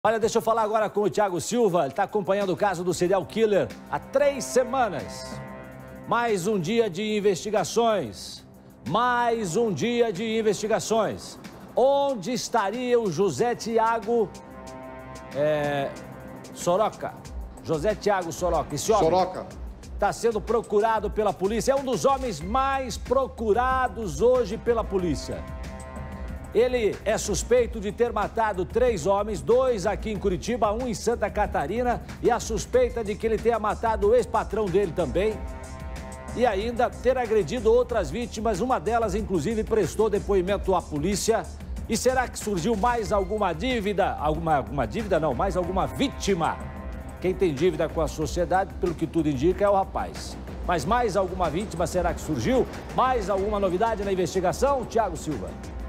Olha, deixa eu falar agora com o Thiago Silva. Ele está acompanhando o caso do serial killer há 3 semanas. Mais um dia de investigações. Mais um dia de investigações. Onde estaria o José Tiago Soroca? José Tiago Soroca. Esse homem está sendo procurado pela polícia. É um dos homens mais procurados hoje pela polícia. Ele é suspeito de ter matado 3 homens, 2 aqui em Curitiba, 1 em Santa Catarina, e a suspeita de que ele tenha matado o ex-patrão dele também, e ainda ter agredido outras vítimas, uma delas, inclusive, prestou depoimento à polícia. E será que surgiu mais alguma dívida? Mais alguma vítima? Quem tem dívida com a sociedade, pelo que tudo indica, é o rapaz. Mas mais alguma vítima será que surgiu? Mais alguma novidade na investigação? Thiago Silva.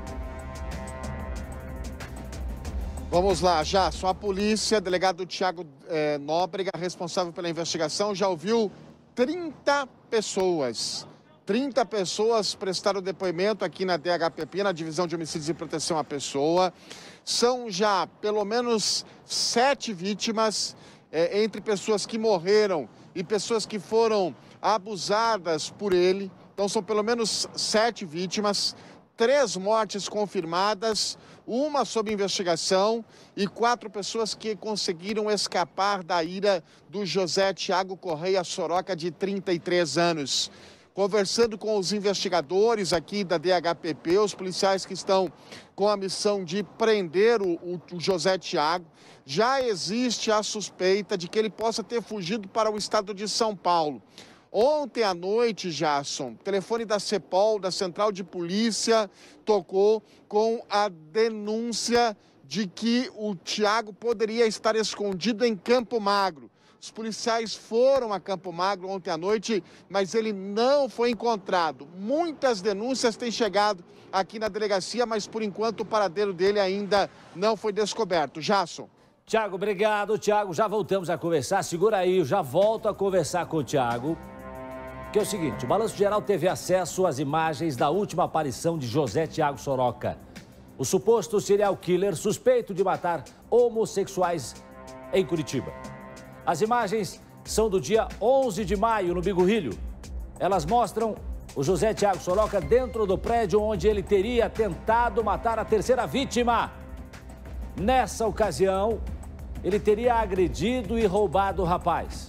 Vamos lá, Jason. A polícia, delegado Thiago Nóbrega, responsável pela investigação, já ouviu 30 pessoas. 30 pessoas prestaram depoimento aqui na DHPP, na Divisão de Homicídios e Proteção à Pessoa. São já pelo menos 7 vítimas, entre pessoas que morreram e pessoas que foram abusadas por ele. Então são pelo menos 7 vítimas. 3 mortes confirmadas, 1 sob investigação e 4 pessoas que conseguiram escapar da ira do José Tiago Correia Soroca, de 33 anos. Conversando com os investigadores aqui da DHPP, os policiais que estão com a missão de prender o José Tiago, já existe a suspeita de que ele possa ter fugido para o estado de São Paulo. Ontem à noite, Jason, o telefone da CEPOL, da Central de Polícia, tocou com a denúncia de que o Tiago poderia estar escondido em Campo Magro. Os policiais foram a Campo Magro ontem à noite, mas ele não foi encontrado. Muitas denúncias têm chegado aqui na delegacia, mas por enquanto o paradeiro dele ainda não foi descoberto. Jason. Thiago, obrigado. Thiago, já voltamos a conversar. Segura aí, eu já volto a conversar com o Thiago. Que é o seguinte, o Balanço Geral teve acesso às imagens da última aparição de José Tiago Soroca, o suposto serial killer suspeito de matar homossexuais em Curitiba. As imagens são do dia 11 de maio, no Bigorrilho. Elas mostram o José Tiago Soroca dentro do prédio onde ele teria tentado matar a 3ª vítima. Nessa ocasião, ele teria agredido e roubado o rapaz.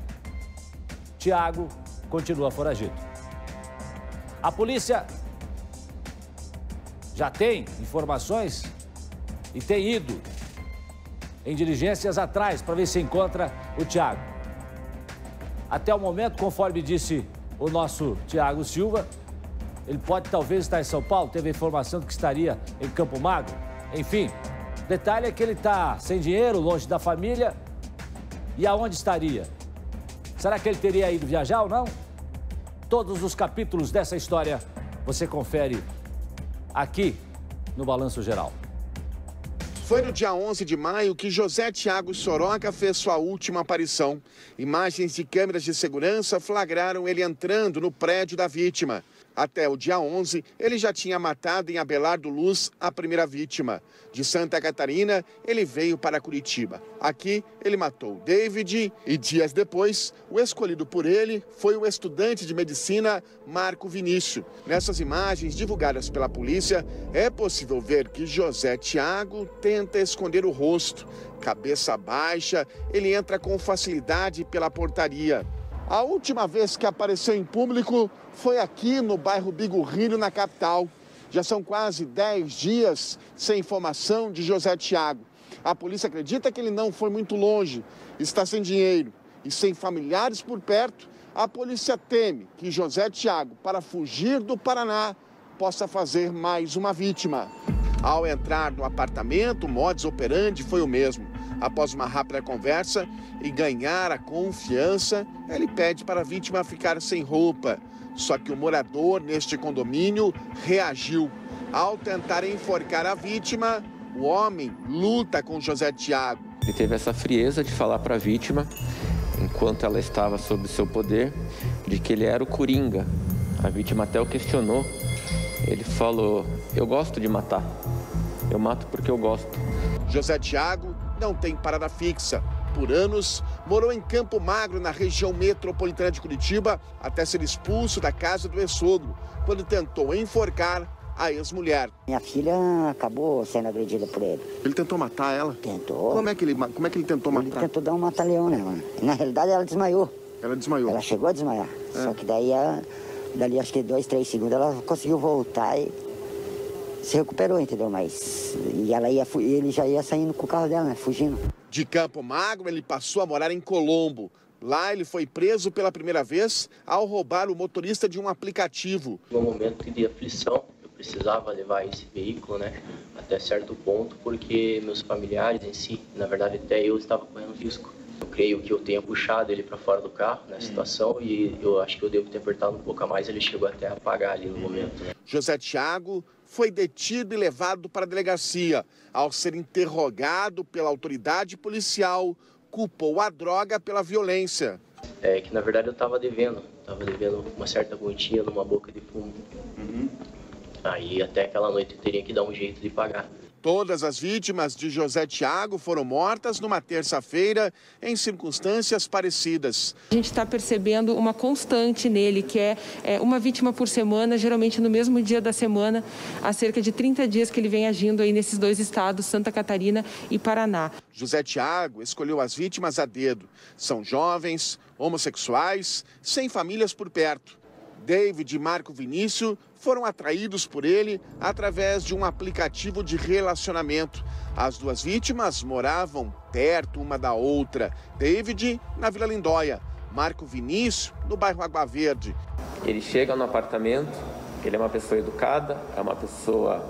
Tiago continua foragido. A polícia já tem informações e tem ido em diligências atrás para ver se encontra o Tiago. Até o momento, conforme disse o nosso Thiago Silva, ele pode talvez estar em São Paulo, teve a informação de que estaria em Campo Magro. Enfim, o detalhe é que ele está sem dinheiro, longe da família. E aonde estaria? Será que ele teria ido viajar ou não? Todos os capítulos dessa história você confere aqui no Balanço Geral. Foi no dia 11 de maio que José Tiago Soroca fez sua última aparição. Imagens de câmeras de segurança flagraram ele entrando no prédio da vítima. Até o dia 11, ele já tinha matado em Abelardo Luz a 1ª vítima. De Santa Catarina, ele veio para Curitiba. Aqui, ele matou David e, dias depois, o escolhido por ele foi o estudante de medicina Marco Vinícius. Nessas imagens divulgadas pela polícia, é possível ver que José Tiago tenta esconder o rosto. Cabeça baixa, ele entra com facilidade pela portaria. A última vez que apareceu em público foi aqui no bairro Bigorrilho, na capital. Já são quase 10 dias sem informação de José Tiago. A polícia acredita que ele não foi muito longe, está sem dinheiro e sem familiares por perto. A polícia teme que José Tiago, para fugir do Paraná, possa fazer mais uma vítima. Ao entrar no apartamento, o modus operandi foi o mesmo. Após uma rápida conversa e ganhar a confiança, ele pede para a vítima ficar sem roupa. Só que o morador neste condomínio reagiu. Ao tentar enforcar a vítima, o homem luta com José Tiago. Ele teve essa frieza de falar para a vítima, enquanto ela estava sob seu poder, de que ele era o Coringa. A vítima até o questionou. Ele falou: eu gosto de matar. Eu mato porque eu gosto. José Tiago não tem parada fixa. Por anos, morou em Campo Magro, na região metropolitana de Curitiba, até ser expulso da casa do ex-sogro, quando tentou enforcar a ex-mulher. Minha filha acabou sendo agredida por ele. Ele tentou matar ela? Tentou. Como é que ele tentou matar? Ele tentou dar um mata-leão nela. Na realidade, ela desmaiou. Ela desmaiou? Ela chegou a desmaiar. Só que daí, dali acho que 2, 3 segundos, ela conseguiu voltar e se recuperou, entendeu? Mas ele já ia saindo com o carro dela, né? Fugindo. De Campo Magro, ele passou a morar em Colombo. Lá, ele foi preso pela primeira vez ao roubar o motorista de um aplicativo. No momento de aflição, eu precisava levar esse veículo, né, até certo ponto, porque meus familiares em si, na verdade até eu estava correndo risco. Eu creio que eu tenha puxado ele para fora do carro nessa situação e eu acho que eu devo ter apertado um pouco a mais, ele chegou até a apagar ali no momento, né. José Thiago foi detido e levado para a delegacia. Ao ser interrogado pela autoridade policial, culpou a droga pela violência. É que na verdade eu estava devendo uma certa quantia numa boca de fumo. Aí até aquela noite eu teria que dar um jeito de pagar. Todas as vítimas de José Thiago foram mortas numa terça-feira em circunstâncias parecidas. A gente está percebendo uma constante nele, que é uma vítima por semana, geralmente no mesmo dia da semana, há cerca de 30 dias que ele vem agindo aí nesses 2 estados, Santa Catarina e Paraná. José Thiago escolheu as vítimas a dedo. São jovens, homossexuais, sem famílias por perto. David e Marco Vinícius foram atraídos por ele através de um aplicativo de relacionamento. As 2 vítimas moravam perto uma da outra. David na Vila Lindóia, Marco Vinícius no bairro Água Verde. Ele chega no apartamento, ele é uma pessoa educada, é uma pessoa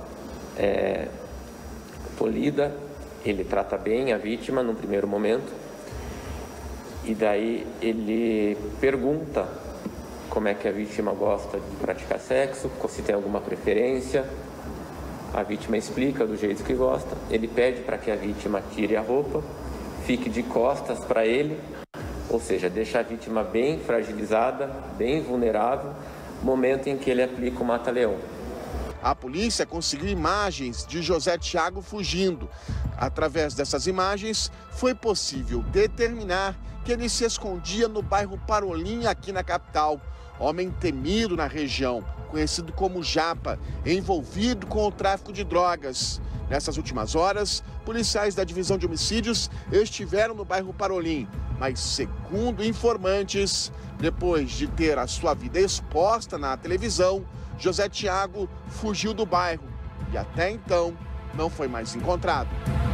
polida, ele trata bem a vítima no primeiro momento. E daí ele pergunta como é que a vítima gosta de praticar sexo, se tem alguma preferência. A vítima explica do jeito que gosta. Ele pede para que a vítima tire a roupa, fique de costas para ele, ou seja, deixa a vítima bem fragilizada, bem vulnerável, momento em que ele aplica o mata-leão. A polícia conseguiu imagens de José Thiago fugindo. Através dessas imagens, foi possível determinar que ele se escondia no bairro Parolim, aqui na capital. Homem temido na região, conhecido como Japa, envolvido com o tráfico de drogas. Nessas últimas horas, policiais da Divisão de Homicídios estiveram no bairro Parolim, mas, segundo informantes, depois de ter a sua vida exposta na televisão, José Thiago fugiu do bairro e até então não foi mais encontrado.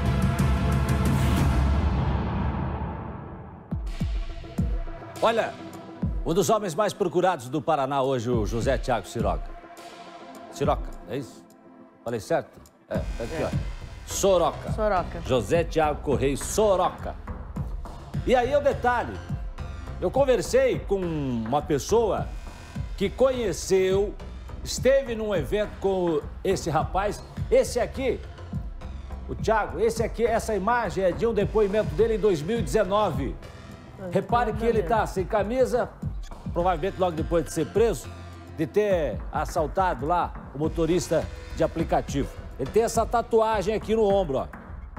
Olha, um dos homens mais procurados do Paraná hoje, o José Thiago Siroca. Siroca, é isso? Falei certo? Tá aqui, ó. Soroca. José Thiago Correia Soroca. E aí o detalhe, eu conversei com uma pessoa que conheceu, esteve num evento com esse rapaz, esse aqui, o Thiago, esse aqui, essa imagem é de um depoimento dele em 2019. Repare que ele tá sem camisa, provavelmente logo depois de ser preso, de ter assaltado lá o motorista de aplicativo. Ele tem essa tatuagem aqui no ombro, ó.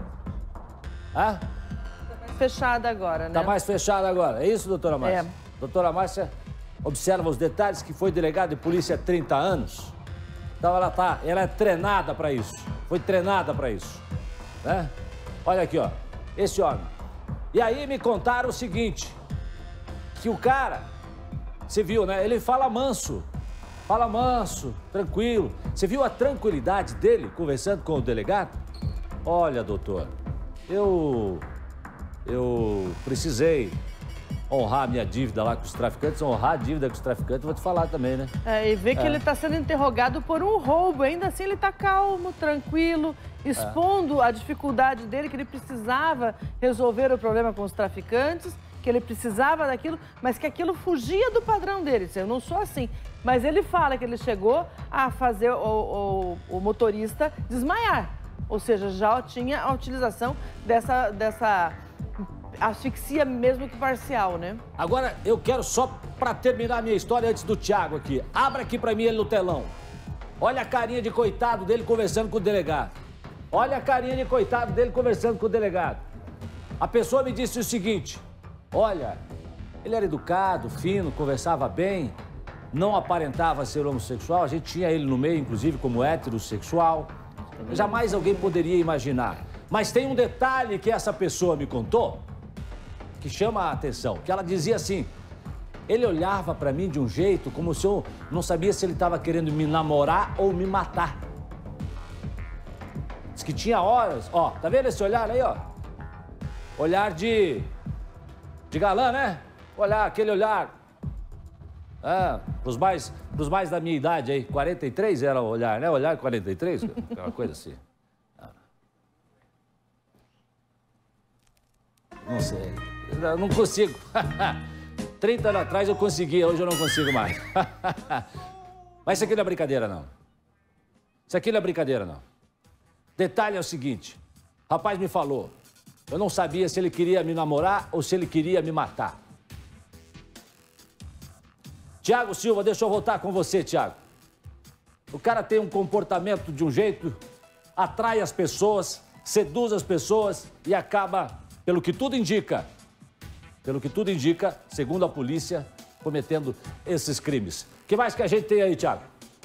Tá mais fechada agora, né? Tá mais fechada agora, é isso, doutora Márcia? Doutora Márcia observa os detalhes, que foi delegada de polícia há 30 anos. Então ela é treinada para isso, foi treinada para isso, né? Olha aqui, ó, esse homem. E aí me contaram o seguinte, que o cara, você viu, né? Ele fala manso, tranquilo. Você viu a tranquilidade dele conversando com o delegado? Olha, doutor, eu precisei honrar a minha dívida lá com os traficantes, honrar a dívida com os traficantes, vou te falar também, né? E ver que ele está sendo interrogado por um roubo, ainda assim ele está calmo, tranquilo, expondo a dificuldade dele, que ele precisava resolver o problema com os traficantes, que ele precisava daquilo, mas que aquilo fugia do padrão dele. Eu não sou assim. Mas ele fala que ele chegou a fazer o motorista desmaiar, ou seja, já tinha a utilização dessa asfixia mesmo que parcial, né? Agora, eu quero só, pra terminar a minha história antes do Thiago aqui, abra aqui pra mim ele no telão. Olha a carinha de coitado dele conversando com o delegado. Olha a carinha de coitado dele conversando com o delegado. A pessoa me disse o seguinte: olha, ele era educado, fino, conversava bem, não aparentava ser homossexual, a gente tinha ele no meio, inclusive, como heterossexual. Jamais alguém poderia imaginar. Mas tem um detalhe que essa pessoa me contou que chama a atenção, que ela dizia assim: ele olhava pra mim de um jeito como se eu não sabia se ele estava querendo me namorar ou me matar. Diz que tinha horas, ó, tá vendo esse olhar aí, ó? Olhar de galã, né? Olhar, aquele olhar. Pros mais da minha idade aí, 43 era o olhar, né? Olhar 43, aquela coisa assim. Não sei, eu não consigo. 30 anos atrás eu conseguia, hoje eu não consigo mais. Mas isso aqui não é brincadeira, não. Isso aqui não é brincadeira, não. Detalhe é o seguinte: o rapaz me falou, eu não sabia se ele queria me namorar ou se ele queria me matar. Tiago Silva, deixa eu voltar com você, Tiago. O cara tem um comportamento de um jeito, atrai as pessoas, seduz as pessoas e acaba, pelo que tudo indica, segundo a polícia, cometendo esses crimes. O que mais que a gente tem aí, Tiago?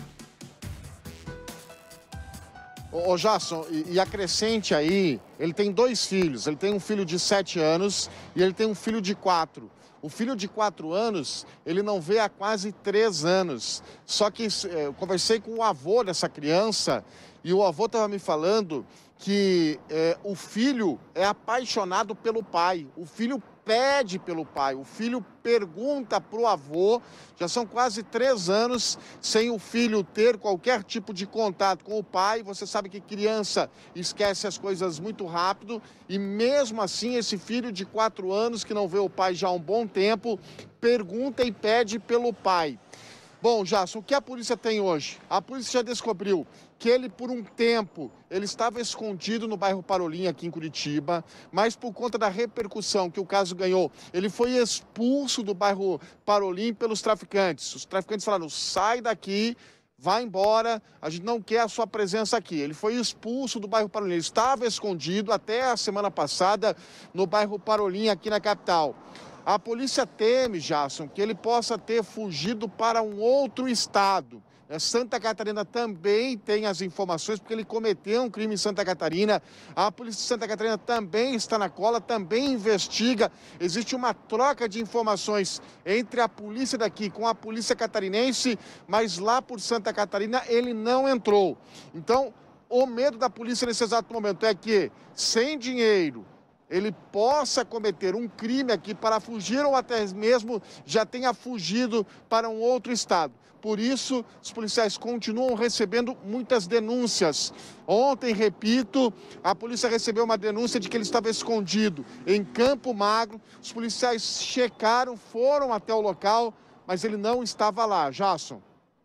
Ô Jasson, e acrescente aí, ele tem 2 filhos. Ele tem um filho de 7 anos e ele tem um filho de 4. O filho de 4 anos, ele não vê há quase 3 anos. Só que eu conversei com o avô dessa criança e o avô estava me falando que o filho é apaixonado pelo pai. O filho pede pelo pai, o filho pergunta para o avô. Já são quase 3 anos sem o filho ter qualquer tipo de contato com o pai. Você sabe que criança esquece as coisas muito rápido e mesmo assim esse filho de 4 anos que não vê o pai já há um bom tempo, pergunta e pede pelo pai. Bom, Jasson, o que a polícia tem hoje? A polícia já descobriu que ele, por um tempo, ele estava escondido no bairro Parolim, aqui em Curitiba, mas por conta da repercussão que o caso ganhou, ele foi expulso do bairro Parolim pelos traficantes. Os traficantes falaram: sai daqui, vai embora, a gente não quer a sua presença aqui. Ele foi expulso do bairro Parolim, ele estava escondido até a semana passada no bairro Parolim, aqui na capital. A polícia teme, Jasson, que ele possa ter fugido para um outro estado. Santa Catarina também tem as informações, porque ele cometeu um crime em Santa Catarina. A polícia de Santa Catarina também está na cola, também investiga. Existe uma troca de informações entre a polícia daqui com a polícia catarinense, mas lá por Santa Catarina ele não entrou. Então, o medo da polícia nesse exato momento é que, sem dinheiro, ele possa cometer um crime aqui para fugir ou até mesmo já tenha fugido para um outro estado. Por isso, os policiais continuam recebendo muitas denúncias. Ontem, repito, a polícia recebeu uma denúncia de que ele estava escondido em Campo Magro. Os policiais checaram, foram até o local, mas ele não estava lá. Jasson.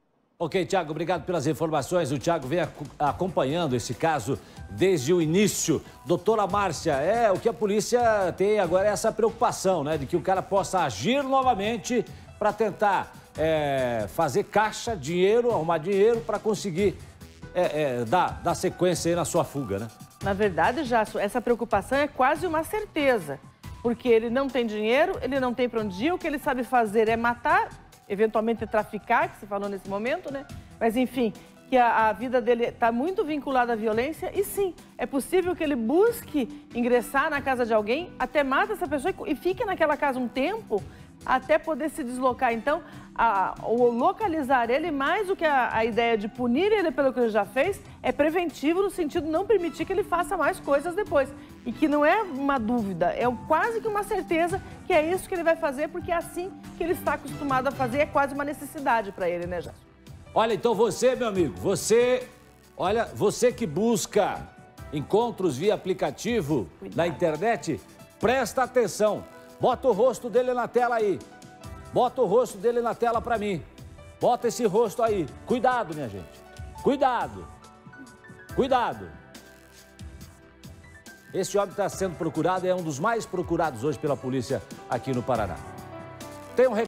Ok, Tiago, obrigado pelas informações. O Tiago vem acompanhando esse caso desde o início. Doutora Márcia, o que a polícia tem agora é essa preocupação, né? De que o cara possa agir novamente para tentar fazer caixa, dinheiro, arrumar dinheiro para conseguir dar sequência aí na sua fuga, né? Na verdade, Jasson, essa preocupação é quase uma certeza. Porque ele não tem dinheiro, ele não tem para onde ir, o que ele sabe fazer é matar, eventualmente traficar, que você falou nesse momento, né? Mas, enfim, que a vida dele está muito vinculada à violência e, sim, é possível que ele busque ingressar na casa de alguém, até mata essa pessoa e fique naquela casa um tempo até poder se deslocar. Então, o localizar ele, mais do que a ideia de punir ele pelo que ele já fez, é preventivo no sentido de não permitir que ele faça mais coisas depois. E que não é uma dúvida, é quase que uma certeza que é isso que ele vai fazer, porque é assim que ele está acostumado a fazer, é quase uma necessidade para ele, né, Jasson? Olha, então você, meu amigo, você que busca encontros via aplicativo na internet, presta atenção. Bota o rosto dele na tela aí. Bota o rosto dele na tela para mim. Bota esse rosto aí. Cuidado, minha gente. Cuidado. Cuidado. Esse homem está sendo procurado, é um dos mais procurados hoje pela polícia aqui no Paraná. Tem um recado.